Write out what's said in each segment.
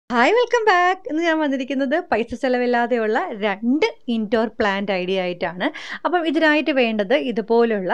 Hi welcome back. ഇന്ന് ഞാൻ വന്നിരിക്കുന്നത് പൈസ ചിലവില്ലാതെയുള്ള 2 ഇൻഡോർ പ്ലാന്റ് ഐഡിയ ആയിട്ടാണ്. അപ്പം ഇതിനായിട്ട് വേണ്ടത് ഇതുപോലുള്ള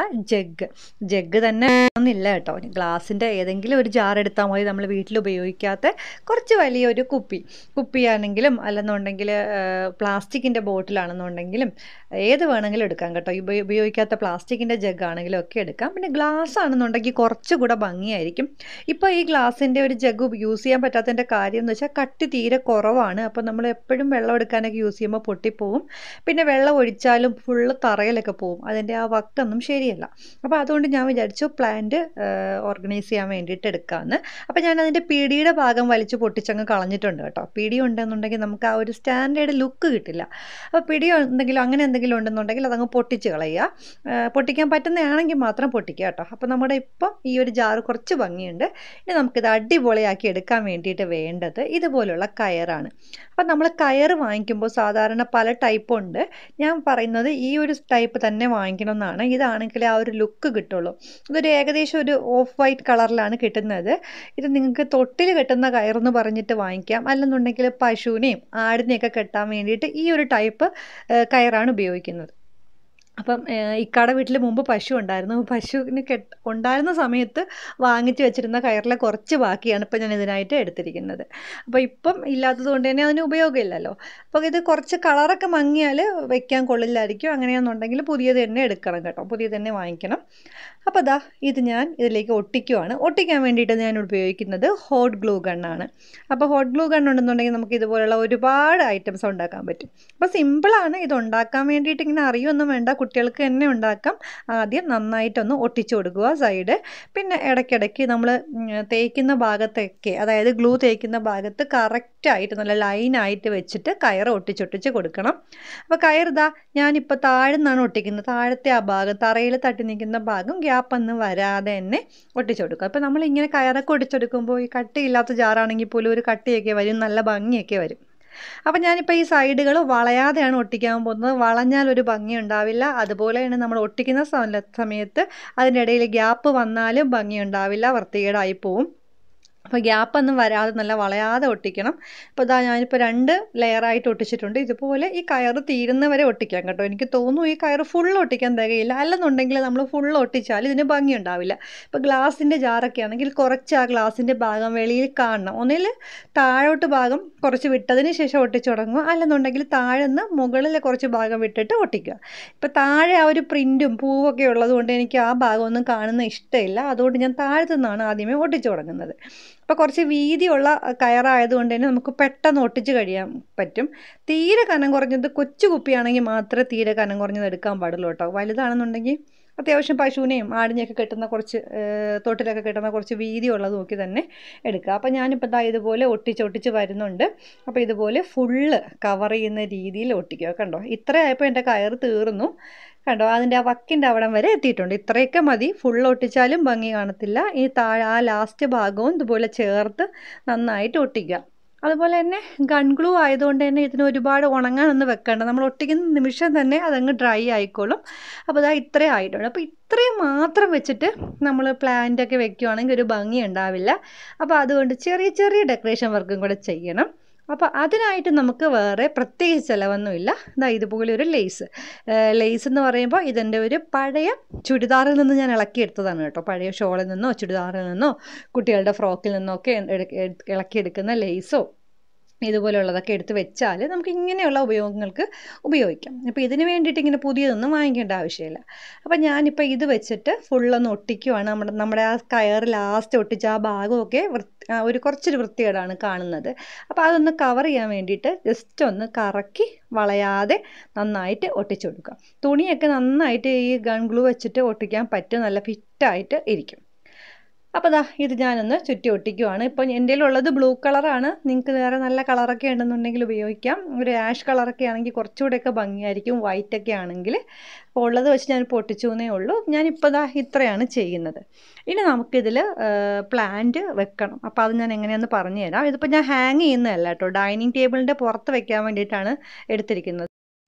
ജഗ് തന്നെ ഒന്നില്ല കേട്ടോ. ഗ്ലാസിൻ്റെ ഏതെങ്കിലും ഒരു ജാർ എടുത്താൽ മതി. നമ്മൾ വീട്ടിൽ ഉപയോഗിക്കാത്ത കുറച്ച് വലിയൊരു കുപ്പിയാണെങ്കിലും അല്ലെന്നുണ്ടെങ്കിൽ പ്ലാസ്റ്റിക്കിൻ്റെ ബോട്ടിലാണെന്നുണ്ടെങ്കിലും ഏത് വേണമെങ്കിലും എടുക്കാം കേട്ടോ. ഉപയോഗിക്കാത്ത പ്ലാസ്റ്റിക്കിൻ്റെ ജഗ് ആണെങ്കിലും ഒക്കെ എടുക്കാം. പിന്നെ ഗ്ലാസ് ആണെന്നുണ്ടെങ്കിൽ കുറച്ചുകൂടെ ഭംഗിയായിരിക്കും. ഇപ്പോൾ ഈ ഗ്ലാസിൻ്റെ ഒരു ജഗ് യൂസ് ചെയ്യാൻ പറ്റാത്തതിൻ്റെ കാര്യം എന്ന് വെച്ചാൽ കട്ടി തീരെ കുറവാണ്. അപ്പോൾ നമ്മൾ എപ്പോഴും വെള്ളം എടുക്കാനൊക്കെ യൂസ് ചെയ്യുമ്പോൾ പൊട്ടിപ്പോവും. പിന്നെ വെള്ളം ഒഴിച്ചാലും ഫുള്ള് തറയിലൊക്കെ പോവും. അതിൻ്റെ ആ വക്കൊന്നും ശരിയല്ല. അപ്പോൾ അതുകൊണ്ട് ഞാൻ വിചാരിച്ചു പ്ലാന്റ് ഓർഗനൈസ് ചെയ്യാൻ വേണ്ടിയിട്ട് എടുക്കാമെന്ന്. അപ്പോൾ ഞാൻ അതിൻ്റെ പിടിയുടെ ഭാഗം വലിച്ച് പൊട്ടിച്ചങ്ങ് കളഞ്ഞിട്ടുണ്ട് കേട്ടോ. പിടി ഉണ്ടെന്നുണ്ടെങ്കിൽ നമുക്ക് ആ ഒരു സ്റ്റാൻഡേർഡ് ലുക്ക് കിട്ടില്ല. അപ്പോൾ പിടി ഉണ്ടെങ്കിലും അങ്ങനെ എന്തെങ്കിലും ഉണ്ടെന്നുണ്ടെങ്കിൽ അതങ്ങ് പൊട്ടിച്ച് കളയുക. പൊട്ടിക്കാൻ പറ്റുന്നതാണെങ്കിൽ മാത്രം പൊട്ടിക്കുക കേട്ടോ. അപ്പോൾ നമ്മുടെ ഇപ്പം ഈ ഒരു ജാറ് കുറച്ച് ഭംഗിയുണ്ട്. ഇനി നമുക്കിത് അടിപൊളിയാക്കി എടുക്കാൻ വേണ്ടിയിട്ട് വേണ്ടത് ഇതുപോലുള്ള കയറാണ്. അപ്പം നമ്മൾ കയർ വാങ്ങിക്കുമ്പോൾ സാധാരണ പല ടൈപ്പുണ്ട്. ഞാൻ പറയുന്നത് ഈ ഒരു ടൈപ്പ് തന്നെ വാങ്ങിക്കണം എന്നാണ്. ഇതാണെങ്കിൽ ആ ഒരു ലുക്ക് കിട്ടുള്ളൂ. ഇതൊരു ഏകദേശം ഒരു ഓഫ് വൈറ്റ് കളറിലാണ് കിട്ടുന്നത്. ഇത് നിങ്ങൾക്ക് തൊട്ടിൽ കെട്ടുന്ന കയറെന്ന് പറഞ്ഞിട്ട് വാങ്ങിക്കാം. അല്ലെന്നുണ്ടെങ്കിൽ പശുവിനെയും ആടിനെയൊക്കെ കെട്ടാൻ വേണ്ടിയിട്ട് ഈ ഒരു ടൈപ്പ് കയറാണ് ഉപയോഗിക്കുന്നത്. അപ്പം ഇക്കാടെ വീട്ടിൽ മുമ്പ് പശു ഉണ്ടായിരുന്നു. പശുവിന് ഉണ്ടായിരുന്ന സമയത്ത് വാങ്ങിച്ച് വെച്ചിരുന്ന കയറിലെ കുറച്ച് ബാക്കിയാണ് ഇപ്പം ഞാൻ ഇതിനായിട്ട് എടുത്തിരിക്കുന്നത്. അപ്പോൾ ഇപ്പം ഇല്ലാത്തത് കൊണ്ട് തന്നെ അതിന് ഉപയോഗമില്ലല്ലോ. അപ്പോൾ ഇത് കുറച്ച് കളറൊക്കെ മങ്ങിയാൽ വെക്കാൻ കൊള്ളില്ലായിരിക്കും. അങ്ങനെയാണെന്നുണ്ടെങ്കിൽ പുതിയത് തന്നെ എടുക്കണം കേട്ടോ. പുതിയത് തന്നെ വാങ്ങിക്കണം. അപ്പോൾ ദാ ഇത് ഞാൻ ഇതിലേക്ക് ഒട്ടിക്കുവാണ്. ഒട്ടിക്കാൻ വേണ്ടിയിട്ട് ഞാൻ ഉപയോഗിക്കുന്നത് ഹോട്ട് ഗ്ലൂ ഗണ്ണാണ്. അപ്പോൾ ഹോട്ട് ഗ്ലൂ ഗൺ ഉണ്ടെന്നുണ്ടെങ്കിൽ നമുക്ക് ഇതുപോലുള്ള ഒരുപാട് ഐറ്റംസ് ഉണ്ടാക്കാൻ പറ്റും. അപ്പോൾ സിമ്പിളാണ്. ഇത് ഉണ്ടാക്കാൻ വേണ്ടിയിട്ട് ഇങ്ങനെ അറിയൊന്നും വേണ്ട, കുട്ടികൾക്ക് തന്നെ ഉണ്ടാക്കാം. ആദ്യം നന്നായിട്ടൊന്ന് ഒട്ടിച്ചു കൊടുക്കുക സൈഡ്. പിന്നെ ഇടയ്ക്കിടയ്ക്ക് നമ്മൾ തേക്കുന്ന ഭാഗത്തൊക്കെ, അതായത് ഗ്ലൂ തേക്കുന്ന ഭാഗത്ത് കറക്റ്റായിട്ട് നല്ല ലൈനായിട്ട് വെച്ചിട്ട് കയറ് ഒട്ടിച്ചൊട്ടിച്ച് കൊടുക്കണം. അപ്പോൾ കയറിതാ ഞാനിപ്പോൾ താഴ്ന്നാണ് ഒട്ടിക്കുന്നത്. താഴത്തെ ആ ഭാഗം തറയിൽ തട്ടി നിൽക്കുന്ന ഭാഗം ഗ്യാപ്പൊന്നും വരാതെ തന്നെ ഒട്ടിച്ചു കൊടുക്കുക. അപ്പോൾ നമ്മളിങ്ങനെ കയറൊക്കെ ഒട്ടിച്ചെടുക്കുമ്പോൾ ഈ കട്ടിയില്ലാത്ത ജാറാണെങ്കിൽ പോലും ഒരു കട്ടിയൊക്കെ വരും, നല്ല ഭംഗിയൊക്കെ വരും. അപ്പം ഞാനിപ്പോൾ ഈ സൈഡുകൾ വളയാതെയാണ് ഒട്ടിക്കാൻ പോകുന്നത്. വളഞ്ഞാൽ ഒരു ഭംഗി ഉണ്ടാവില്ല. അതുപോലെയാണ് നമ്മൾ ഒട്ടിക്കുന്ന സമയത്ത് അതിൻ്റെ ഇടയിൽ ഗ്യാപ്പ് വന്നാലും ഭംഗി ഉണ്ടാവില്ല, വൃത്തികേടായി പോവും. അപ്പോൾ ഗ്യാപ്പൊന്നും വരാതെ നല്ല വളയാതെ ഒട്ടിക്കണം. അപ്പോൾ ഇതാ ഞാനിപ്പോൾ 2 ലെയറായിട്ട് ഒട്ടിച്ചിട്ടുണ്ട്. ഇതുപോലെ ഈ കയറ് തീരുന്നവരെ ഒട്ടിക്കാം കേട്ടോ. എനിക്ക് തോന്നുന്നു ഈ കയറ് ഫുൾ ഒട്ടിക്കാൻ തികയില്ല. അല്ലെന്നുണ്ടെങ്കിൽ നമ്മൾ ഫുൾ ഒട്ടിച്ചാൽ ഇതിന് ഭംഗി ഉണ്ടാവില്ല. ഇപ്പോൾ ഗ്ലാസിൻ്റെ ജാറൊക്കെ ആണെങ്കിൽ കുറച്ച് ആ ഗ്ലാസിൻ്റെ ഭാഗം വെളിയിൽ കാണണം. ഒന്നിൽ താഴോട്ട് ഭാഗം കുറച്ച് വിട്ടതിന് ശേഷം ഒട്ടിച്ചു തുടങ്ങുക. അല്ലെന്നുണ്ടെങ്കിൽ താഴെ നിന്ന് മുകളിൽ കുറച്ച് ഭാഗം വിട്ടിട്ട് ഒട്ടിക്കുക. ഇപ്പോൾ താഴെ ആ ഒരു പ്രിൻറ്റും പൂവൊക്കെ ഉള്ളത് കൊണ്ട് എനിക്ക് ആ ഭാഗമൊന്നും കാണുന്ന ഇഷ്ടമില്ല. അതുകൊണ്ട് ഞാൻ താഴത്തു നിന്നാണ് ആദ്യമേ ഒട്ടിച്ചു തുടങ്ങുന്നത്. അപ്പോൾ കുറച്ച് വീതിയുള്ള കയറായതുകൊണ്ട് തന്നെ നമുക്ക് പെട്ടെന്ന് ഒട്ടിച്ച് കഴിയാൻ പറ്റും. തീരെ കനം കുറഞ്ഞത് കൊച്ചു കുപ്പിയാണെങ്കിൽ മാത്രമേ തീരെ കനം കുറഞ്ഞത് എടുക്കാൻ പാടുള്ളൂ കേട്ടോ. വലുതാണെന്നുണ്ടെങ്കിൽ അത്യാവശ്യം പശുവിനെയും ആടിനെയൊക്കെ കെട്ടുന്ന കുറച്ച് തൊട്ടിലൊക്കെ കെട്ടുന്ന കുറച്ച് വീതിയുള്ളത് നോക്കി തന്നെ എടുക്കുക. അപ്പോൾ ഞാനിപ്പോൾ ഇതാ ഇതുപോലെ ഒട്ടിച്ച് വരുന്നുണ്ട്. അപ്പോൾ ഇതുപോലെ ഫുള്ള് കവർ ചെയ്യുന്ന രീതിയിൽ ഒട്ടിക്കുക. കണ്ടോ, ഇത്രയായപ്പോൾ എൻ്റെ കയറ് തീർന്നു. കണ്ടോ, അതിൻ്റെ ആ വക്കിൻ്റെ അവിടം വരെ എത്തിയിട്ടുണ്ട്. ഇത്രയൊക്കെ മതി. ഫുൾ ഒട്ടിച്ചാലും ഭംഗി കാണത്തില്ല. ഈ താഴെ ആ ലാസ്റ്റ് ഭാഗവും ഇതുപോലെ ചേർത്ത് നന്നായിട്ട് ഒട്ടിക്കുക. അതുപോലെ തന്നെ ഗൺ ഗ്ലൂ ആയതുകൊണ്ട് തന്നെ ഇതിന് ഒരുപാട് ഉണങ്ങാനൊന്നും വെക്കേണ്ട. നമ്മൾ ഒട്ടിക്കുന്ന നിമിഷം തന്നെ അതങ്ങ് ഡ്രൈ ആയിക്കോളും. അപ്പോൾ ഇതാ ഇത്രയും ആയിട്ടുണ്ട്. അപ്പോൾ ഇത്രയും മാത്രം വെച്ചിട്ട് നമ്മൾ പ്ലാന്റൊക്കെ വെക്കുകയാണെങ്കിൽ ഒരു ഭംഗി ഉണ്ടാവില്ല. അപ്പോൾ അതുകൊണ്ട് ചെറിയ ചെറിയ ഡെക്കറേഷൻ വർക്കും കൂടെ ചെയ്യണം. അപ്പോൾ അതിനായിട്ട് നമുക്ക് വേറെ പ്രത്യേകിച്ച് ചിലവൊന്നുമില്ല. ഇതാ ഇതുപോലെ ഒരു ലേസ് എന്ന് പറയുമ്പോൾ ഇതെൻ്റെ ഒരു പഴയ ചുരിദാറിൽ നിന്ന് ഞാൻ ഇളക്കിയെടുത്തതാണ് കേട്ടോ. പഴയ ഷോളിൽ നിന്നോ ചുരിദാറിൽ നിന്നോ കുട്ടികളുടെ ഫ്രോക്കിൽ നിന്നോ ഒക്കെ ഇളക്കിയെടുക്കുന്ന ലേസോ ഇതുപോലെയുള്ളതൊക്കെ എടുത്ത് വെച്ചാൽ നമുക്ക് ഇങ്ങനെയുള്ള ഉപയോഗങ്ങൾക്ക് ഉപയോഗിക്കാം. അപ്പോൾ ഇതിന് വേണ്ടിയിട്ട് ഇങ്ങനെ പുതിയതൊന്നും വാങ്ങിക്കേണ്ട ആവശ്യമില്ല. അപ്പോൾ ഞാനിപ്പോൾ ഇത് വെച്ചിട്ട് ഫുള്ളൊന്ന് ഒട്ടിക്കുവാണ്. നമ്മുടെ ആ കയർ ലാസ്റ്റ് ഒട്ടിച്ച ആ ഭാഗമൊക്കെ ഒരു കുറച്ചൊരു വൃത്തികേടാണ് കാണുന്നത്. അപ്പോൾ അതൊന്ന് കവർ ചെയ്യാൻ വേണ്ടിയിട്ട് ജസ്റ്റ് ഒന്ന് കറക്കി വളയാതെ നന്നായിട്ട് ഒട്ടിച്ചു കൊടുക്കുക. തുണിയൊക്കെ നന്നായിട്ട് ഈ ഗൺ ഗ്ലൂ വെച്ചിട്ട് ഒട്ടിക്കാൻ പറ്റും, നല്ല ഫിറ്റായിട്ട് ഇരിക്കും. അപ്പോൾ ദാ ഇത് ഞാനൊന്ന് ചുറ്റി ഒട്ടിക്കുവാണ്. ഇപ്പം എൻ്റെ ഉള്ളത് ബ്ലൂ കളറാണ്. നിങ്ങൾക്ക് വേറെ നല്ല കളറൊക്കെ ഉണ്ടെന്നുണ്ടെങ്കിൽ ഉപയോഗിക്കാം. ഒരു ആഷ് കളറൊക്കെ ആണെങ്കിൽ കുറച്ചുകൂടെയൊക്കെ ഭംഗിയായിരിക്കും, വൈറ്റൊക്കെ ആണെങ്കിൽ. അപ്പോൾ ഉള്ളത് വെച്ച് ഞാൻ പൊട്ടിച്ചു എന്നേ ഉള്ളൂ. ഞാനിപ്പോൾ ദാ ഇത്രയാണ് ചെയ്യുന്നത്. ഇനി നമുക്കിതിൽ പ്ലാന്റ് വെക്കണം. അപ്പോൾ അത് ഞാൻ എങ്ങനെയാണെന്ന് പറഞ്ഞു തരാം. ഇതിപ്പോൾ ഞാൻ ഹാങ് ചെയ്യുന്നതല്ല കേട്ടോ, ഡൈനിങ് ടേബിളിൻ്റെ പുറത്ത് വെക്കാൻ വേണ്ടിയിട്ടാണ് എടുത്തിരിക്കുന്നത്.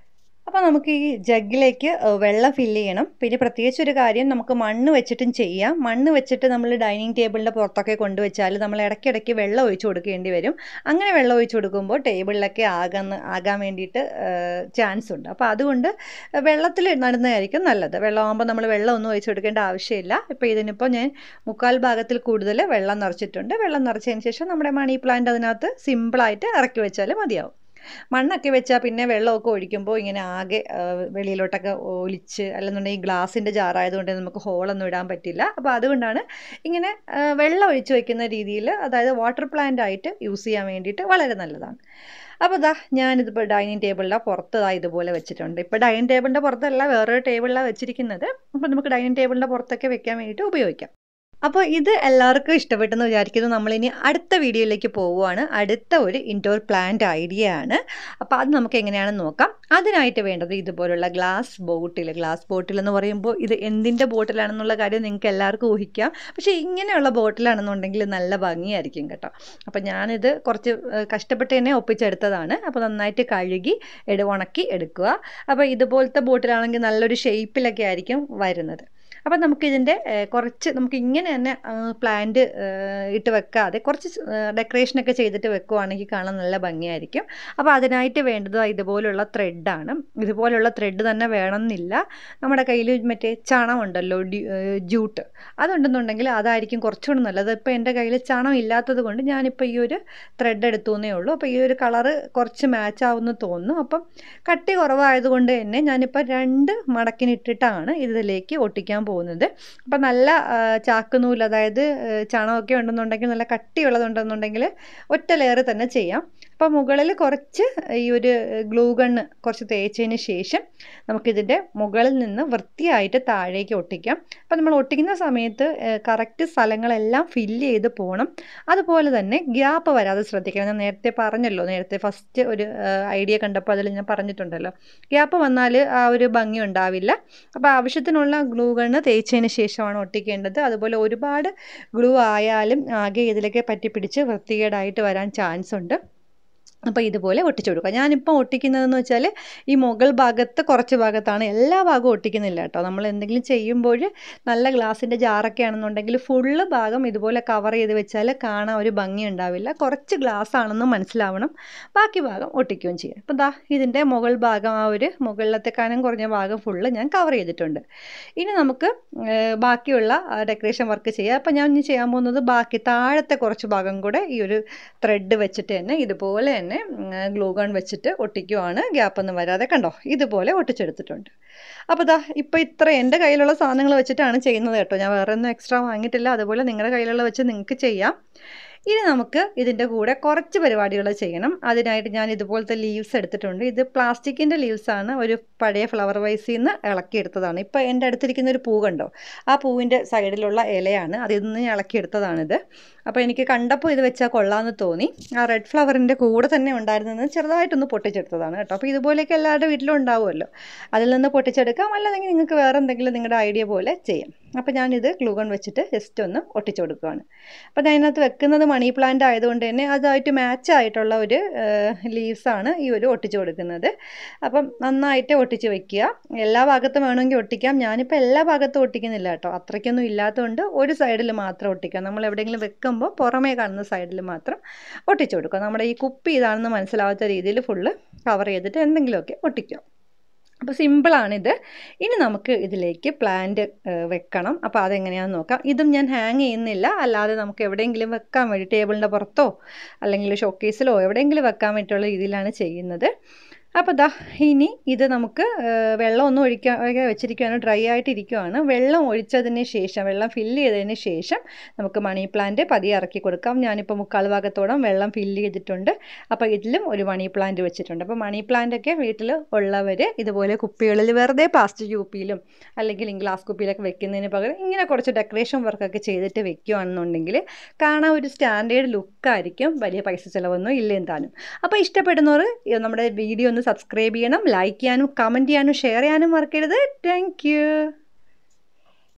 അപ്പോൾ നമുക്ക് ഈ ജഗ്ഗിലേക്ക് വെള്ളം ഫില്ല് ചെയ്യണം. പിന്നെ പ്രത്യേകിച്ച് ഒരു കാര്യം, നമുക്ക് മണ്ണ് വെച്ചിട്ടും ചെയ്യാം. മണ്ണ് വെച്ചിട്ട് നമ്മൾ ഡൈനിങ് ടേബിളിൻ്റെ പുറത്തൊക്കെ കൊണ്ടുവച്ചാൽ നമ്മൾ ഇടയ്ക്കിടയ്ക്ക് വെള്ളം ഒഴിച്ച് കൊടുക്കേണ്ടി വരും. അങ്ങനെ വെള്ളം ഒഴിച്ച് കൊടുക്കുമ്പോൾ ടേബിളിലൊക്കെ ആകാൻ വേണ്ടിയിട്ട് ചാൻസ് ഉണ്ട്. അപ്പോൾ അതുകൊണ്ട് വെള്ളത്തിൽ നടുന്നതായിരിക്കും നല്ലത്. വെള്ളമാകുമ്പോൾ നമ്മൾ വെള്ളമൊന്നും ഒഴിച്ച് കൊടുക്കേണ്ട ആവശ്യമില്ല. ഇപ്പോൾ ഇതിനിപ്പോൾ ഞാൻ 3/4 ഭാഗത്തിൽ കൂടുതൽ വെള്ളം നിറച്ചിട്ടുണ്ട്. വെള്ളം നിറച്ചതിന് ശേഷം നമ്മുടെ മണി പ്ലാന്റ് അതിനകത്ത് സിമ്പിളായിട്ട് ഇറക്കി വെച്ചാൽ മതിയാവും. മണ്ണൊക്കെ വെച്ചാൽ പിന്നെ വെള്ളമൊക്കെ ഒഴിക്കുമ്പോൾ ഇങ്ങനെ ആകെ വെളിയിലോട്ടൊക്കെ ഒലിച്ച്, അല്ലെന്നുണ്ടെങ്കിൽ ഗ്ലാസിൻ്റെ ജാറായതുകൊണ്ട് നമുക്ക് ഹോളൊന്നും ഇടാൻ പറ്റില്ല. അപ്പോൾ അതുകൊണ്ടാണ് ഇങ്ങനെ വെള്ളം ഒഴിച്ച് വയ്ക്കുന്ന രീതിയിൽ, അതായത് വാട്ടർ പ്ലാന്റ് ആയിട്ട് യൂസ് ചെയ്യാൻ വേണ്ടിയിട്ട് വളരെ നല്ലതാണ്. അപ്പോൾ ഞാനിതിപ്പോൾ ഡൈനിങ് ടേബിളിലെ പുറത്ത് ഇതുപോലെ വെച്ചിട്ടുണ്ട്. ഇപ്പോൾ ഡൈനിങ് ടേബിളിൻ്റെ പുറത്തല്ല, വേറൊരു ടേബിളിലാണ് വെച്ചിരിക്കുന്നത്. അപ്പോൾ നമുക്ക് ഡൈനിങ് ടേബിളിൻ്റെ പുറത്തൊക്കെ വെക്കാൻ വേണ്ടിയിട്ട് ഉപയോഗിക്കാം. അപ്പോൾ ഇത് എല്ലാവർക്കും ഇഷ്ടപ്പെട്ടെന്ന് വിചാരിക്കുന്നു. നമ്മളിനി അടുത്ത വീഡിയോയിലേക്ക് പോവുകയാണ്. അടുത്ത ഒരു ഇൻഡോർ പ്ലാന്റ് ഐഡിയ ആണ്. അപ്പോൾ അത് നമുക്ക് എങ്ങനെയാണെന്ന് നോക്കാം. അതിനായിട്ട് വേണ്ടത് ഇതുപോലുള്ള ഗ്ലാസ് ബോട്ടിൽ എന്ന് പറയുമ്പോൾ ഇത് എന്തിൻ്റെ ബോട്ടിലാണെന്നുള്ള കാര്യം നിങ്ങൾക്ക് എല്ലാവർക്കും ഊഹിക്കാം. പക്ഷേ ഇങ്ങനെയുള്ള ബോട്ടിലാണെന്നുണ്ടെങ്കിൽ നല്ല ഭംഗിയായിരിക്കും കേട്ടോ. അപ്പോൾ ഞാനിത് കുറച്ച് കഷ്ടപ്പെട്ട് തന്നെ ഒപ്പിച്ചെടുത്തതാണ്. അപ്പോൾ നന്നായിട്ട് കഴുകി ഉണക്കി എടുക്കുക. അപ്പോൾ ഇതുപോലത്തെ ബോട്ടിലാണെങ്കിൽ നല്ലൊരു ഷേപ്പിലൊക്കെ ആയിരിക്കും വരുന്നത്. അപ്പം നമുക്കിതിൻ്റെ കുറച്ച് നമുക്ക് ഇങ്ങനെ തന്നെ പ്ലാന്റ് ഇട്ട് വെക്കാതെ കുറച്ച് ഡെക്കറേഷനൊക്കെ ചെയ്തിട്ട് വെക്കുവാണെങ്കിൽ കാണാൻ നല്ല ഭംഗിയായിരിക്കും. അപ്പോൾ അതിനായിട്ട് വേണ്ടത് ഇതുപോലുള്ള ത്രെഡാണ്. ഇതുപോലുള്ള ത്രെഡ് തന്നെ വേണമെന്നില്ല. നമ്മുടെ കയ്യിൽ മറ്റേ ചണം ഉണ്ടല്ലോ, ജൂട്ട്, അതുണ്ടെന്നുണ്ടെങ്കിൽ അതായിരിക്കും കുറച്ചുകൂടി നല്ലത്. ഇപ്പോൾ എൻ്റെ കയ്യിൽ ചണം ഇല്ലാത്തത് കൊണ്ട് ഞാനിപ്പോൾ ഈ ഒരു ത്രെഡ് എടുത്തുവെന്നേ ഉള്ളൂ. അപ്പോൾ ഈ ഒരു കളറ് കുറച്ച് മാച്ച് ആവുമെന്ന് തോന്നുന്നു. അപ്പം കട്ടി കുറവായതുകൊണ്ട് തന്നെ ഞാനിപ്പോൾ 2 മടക്കിനിട്ടിട്ടാണ് ഇതിലേക്ക് ഒട്ടിക്കാൻ പോകുന്നത്. അപ്പം നല്ല ചാക്കുനൂല്, അതായത് ചണമൊക്കെ ഉണ്ടെന്നുണ്ടെങ്കിൽ, നല്ല കട്ടിയുള്ളതുണ്ടെന്നുണ്ടെങ്കിൽ ഒറ്റ ലെയർ തന്നെ ചെയ്യാം. അപ്പോൾ മുകളിൽ കുറച്ച് ഈ ഒരു ഗ്ലൂ ഗണ്ണ് കുറച്ച് തേച്ചതിന് ശേഷം നമുക്കിതിൻ്റെ മുകളിൽ നിന്ന് വൃത്തിയായിട്ട് താഴേക്ക് ഒട്ടിക്കാം. അപ്പോൾ നമ്മൾ ഒട്ടിക്കുന്ന സമയത്ത് കറക്റ്റ് സ്ഥലങ്ങളെല്ലാം ഫില്ല് ചെയ്ത് പോകണം. അതുപോലെ തന്നെ ഗ്യാപ്പ് വരാതെ ശ്രദ്ധിക്കണം. ഞാൻ നേരത്തെ പറഞ്ഞല്ലോ, നേരത്തെ ഫസ്റ്റ് ഒരു ഐഡിയ കണ്ടപ്പോൾ അതിൽ ഞാൻ പറഞ്ഞിട്ടുണ്ടല്ലോ, ഗ്യാപ്പ് വന്നാൽ ആ ഒരു ഭംഗി ഉണ്ടാവില്ല. അപ്പോൾ ആവശ്യത്തിനുള്ള ഗ്ലൂ ഗണ്ണ് തേച്ചതിന് ശേഷമാണ് ഒട്ടിക്കേണ്ടത്. അതുപോലെ ഒരുപാട് ഗ്ലൂ ആയാലും ആകെ ഇതിലേക്ക് പറ്റിപ്പിടിച്ച് വൃത്തികേടായിട്ട് വരാൻ ചാൻസ് ഉണ്ട്. അപ്പോൾ ഇതുപോലെ ഒട്ടിച്ചു കൊടുക്കുക. ഞാനിപ്പോൾ ഒട്ടിക്കുന്നതെന്ന് വെച്ചാൽ ഈ മുകൾ ഭാഗത്ത് കുറച്ച് ഭാഗത്താണ്, എല്ലാ ഭാഗവും ഒട്ടിക്കുന്നില്ല കേട്ടോ. നമ്മൾ എന്തെങ്കിലും ചെയ്യുമ്പോൾ നല്ല ഗ്ലാസിൻ്റെ ജാറൊക്കെ ആണെന്നുണ്ടെങ്കിൽ ഫുള്ള് ഭാഗം ഇതുപോലെ കവർ ചെയ്ത് വെച്ചാൽ കാണാൻ ഒരു ഭംഗി ഉണ്ടാവില്ല. കുറച്ച് ഗ്ലാസ് ആണെന്ന് മനസ്സിലാവണം. ബാക്കി ഭാഗം ഒട്ടിക്കുകയും ചെയ്യാം. അപ്പോൾ ഇതിൻ്റെ മുകൾ ഭാഗം, ആ ഒരു മുകളിലത്തെ കനം കുറഞ്ഞ ഭാഗം ഫുള്ള് ഞാൻ കവർ ചെയ്തിട്ടുണ്ട്. ഇനി നമുക്ക് ബാക്കിയുള്ള ഡെക്കറേഷൻ വർക്ക് ചെയ്യാം. അപ്പോൾ ഞാൻ ഇനി ചെയ്യാൻ പോകുന്നത് ബാക്കി താഴത്തെ കുറച്ച് ഭാഗം കൂടെ ഈ ഒരു ത്രെഡ് വെച്ചിട്ട് തന്നെ ഇതുപോലെ തന്നെ ഗ്ലൂ ഗൺ വെച്ചിട്ട് ഒട്ടിക്കുവാണ്. ഗ്യാപ്പൊന്നും വരാതെ. കണ്ടോ, ഇതുപോലെ ഒട്ടിച്ചെടുത്തിട്ടുണ്ട്. അപ്പോൾ ഇപ്പോൾ ഇത്ര എൻ്റെ കയ്യിലുള്ള സാധനങ്ങൾ വെച്ചിട്ടാണ് ചെയ്യുന്നത് കേട്ടോ. ഞാൻ വേറെ ഒന്നും എക്സ്ട്രാ വാങ്ങിയിട്ടില്ല. അതുപോലെ നിങ്ങളുടെ കയ്യിലുള്ള വെച്ച് നിങ്ങൾക്ക് ചെയ്യാം. ഇനി നമുക്ക് ഇതിൻ്റെ കൂടെ കുറച്ച് പരിപാടികൾ ചെയ്യണം. അതിനായിട്ട് ഞാൻ ഇതുപോലത്തെ ലീവ്സ് എടുത്തിട്ടുണ്ട്. ഇത് പ്ലാസ്റ്റിക്കിൻ്റെ ലീവ്സാണ്. ഒരു പഴയ ഫ്ലവർ വൈസിൽ നിന്ന് ഇളക്കിയെടുത്തതാണ്. ഇപ്പോൾ എൻ്റെ അടുത്തിരിക്കുന്ന ഒരു പൂ കണ്ടോ, ആ പൂവിൻ്റെ സൈഡിലുള്ള ഇലയാണ്. അതിൽ നിന്ന് ഇളക്കിയെടുത്തതാണിത്. അപ്പോൾ എനിക്ക് കണ്ടപ്പോൾ ഇത് വെച്ചാൽ കൊള്ളാമെന്ന് തോന്നി. ആ റെഡ് ഫ്ലവറിൻ്റെ കൂടെ തന്നെ ഉണ്ടായിരുന്നത് ചെറുതായിട്ടൊന്ന് പൊട്ടിച്ചെടുത്തതാണ് കേട്ടോ. അപ്പോൾ ഇതുപോലെയൊക്കെ എല്ലാവരുടെ വീട്ടിലും ഉണ്ടാവുമല്ലോ, അതിൽ നിന്ന് പൊട്ടിച്ചെടുക്കാം. അല്ലെങ്കിൽ നിങ്ങൾക്ക് വേറെ എന്തെങ്കിലും നിങ്ങളുടെ ഐഡിയ പോലെ ചെയ്യാം. അപ്പോൾ ഞാനിത് ഗ്ലൂ ഗൺ വെച്ചിട്ട് ജസ്റ്റ് ഒന്ന് ഒട്ടിച്ചു കൊടുക്കുകയാണ്. അപ്പോൾ അതിനകത്ത് വെക്കുന്നത് മണി പ്ലാന്റ് ആയതുകൊണ്ട് തന്നെ അതായിട്ട് മാച്ച് ആയിട്ടുള്ള ഒരു ലീവ്സാണ് ഈ ഒരു ഒട്ടിച്ചു കൊടുക്കുന്നത്. അപ്പം നന്നായിട്ട് ഒട്ടിച്ച് വെക്കുക. എല്ലാ ഭാഗത്തും വേണമെങ്കിൽ ഒട്ടിക്കാം. ഞാനിപ്പോൾ എല്ലാ ഭാഗത്തും ഒട്ടിക്കുന്നില്ല കേട്ടോ. അത്രയ്ക്കൊന്നും ഇല്ലാത്തതുകൊണ്ട് ഒരു സൈഡിൽ മാത്രം ഒട്ടിക്കാം. നമ്മൾ എവിടെയെങ്കിലും വെക്കുമ്പോൾ പുറമേ കാണുന്ന സൈഡിൽ മാത്രം ഒട്ടിച്ചു കൊടുക്കുക. നമ്മുടെ ഈ കുപ്പി ഇതാണെന്ന് മനസ്സിലാവാത്ത രീതിയിൽ ഫുള്ള് കവർ ചെയ്തിട്ട് എന്തെങ്കിലുമൊക്കെ ഒട്ടിക്കുക. അപ്പോൾ സിമ്പിളാണിത്. ഇനി നമുക്ക് ഇതിലേക്ക് പ്ലാന്റ് വെക്കണം. അപ്പോൾ അതെങ്ങനെയാണെന്ന് നോക്കാം. ഇതും ഞാൻ ഹാങ് ചെയ്യുന്നില്ല, അല്ലാതെ നമുക്ക് എവിടെയെങ്കിലും വെക്കാൻ വേണ്ടി ടേബിളിൻ്റെ പുറത്തോ അല്ലെങ്കിൽ ഷോക്കേസിലോ എവിടെയെങ്കിലും വെക്കാൻ വേണ്ടിയിട്ടുള്ള രീതിയിലാണ് ചെയ്യുന്നത്. അപ്പോൾ ഇനി ഇത് നമുക്ക് വെള്ളമൊന്നും ഒഴിക്കാതെ വെച്ചിരിക്കുകയാണ്, ഡ്രൈ ആയിട്ടിരിക്കുകയാണ്. വെള്ളം ഒഴിച്ചതിന് ശേഷം, വെള്ളം ഫില്ല് ചെയ്തതിന് ശേഷം നമുക്ക് മണി പ്ലാന്റ് പതിയെ ഇറക്കി കൊടുക്കാം. ഞാനിപ്പോൾ 3/4 ഭാഗത്തോളം വെള്ളം ഫില്ല് ചെയ്തിട്ടുണ്ട്. അപ്പോൾ ഇതിലും ഒരു മണി പ്ലാന്റ് വെച്ചിട്ടുണ്ട്. അപ്പോൾ മണി പ്ലാന്റൊക്കെ വീട്ടിൽ ഉള്ളവർ ഇതുപോലെ കുപ്പികളിൽ വെറുതെ പ്ലാസ്റ്റിക് കുപ്പിയിലും അല്ലെങ്കിൽ ഗ്ലാസ് കുപ്പിയിലൊക്കെ വെക്കുന്നതിന് പകരം ഇങ്ങനെ കുറച്ച് ഡെക്കറേഷൻ വർക്കൊക്കെ ചെയ്തിട്ട് വെക്കുകയാണെന്നുണ്ടെങ്കിൽ കാണാൻ ഒരു സ്റ്റാൻഡേർഡ് ലുക്കായിരിക്കും. വലിയ പൈസ ചിലവൊന്നും ഇല്ലേം താനും. അപ്പോൾ ഇഷ്ടപ്പെടുന്നവർ നമ്മുടെ വീഡിയോ ഒന്ന് സബ്സ്ക്രൈബ് ചെയ്യണം, ലൈക്ക് ചെയ്യാനും കമൻറ്റ് ചെയ്യാനും ഷെയർ ചെയ്യാനും മറക്കരുത്. Thank U.